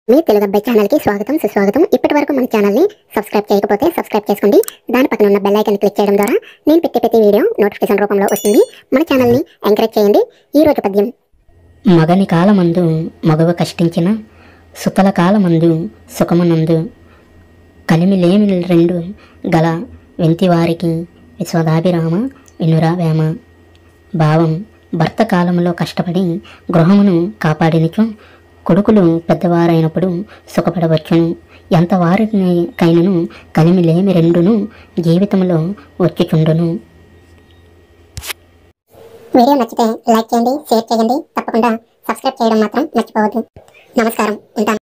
మీ తెలుగు అబ్బాయి ఛానల్ కి స్వాగతం సుస్వాగతం. ఇప్పటివరకు మన ఛానల్ ని సబ్స్క్రైబ్ చేయకపోతే సబ్స్క్రైబ్ చేసుకోండి. దాని పక్కన ఉన్న బెల్ ఐకాన్ క్లిక్ చేయడం ద్వారా నేను పెట్టే ప్రతి వీడియో నోటిఫికేషన్ రూపంలో వస్తుంది. మన ఛానల్ ని ఎంకరేజ్ చేయండి. ఈ రోజు పద్యం. మగని కాలమందు మగవ కష్టించిన సుతల కాలమందు సుఖమునందు కలిమిలేమి రెండు గల వెంతివారికి విశ్వదాభిరామ వినురా వేమ. భావం: భర్త కాలంలో కష్టపడి గృహమును కాపాడినచో కొడుకులు పెద్దవారైనప్పుడు సుఖపడవచ్చును. ఎంత వారికైనను కలిమిలేమి రెండును జీవితంలో వచ్చుచుండును. వీడియో నచ్చితే లైక్ చేయండి, షేర్ చేయండి, తప్పకుండా సబ్స్క్రైబ్ చేయడం మాత్రం మర్చిపోవద్దు. నమస్కారం, ఉంటాను.